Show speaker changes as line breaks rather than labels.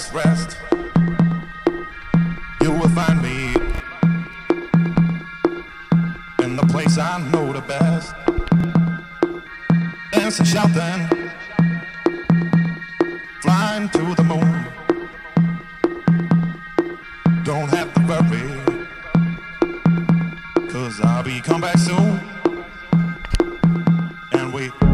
just rest. You will find me in the place I know the best. Dancing, shouting, flying to the moon. Don't have to worry, 'cause I'll be come back soon. And we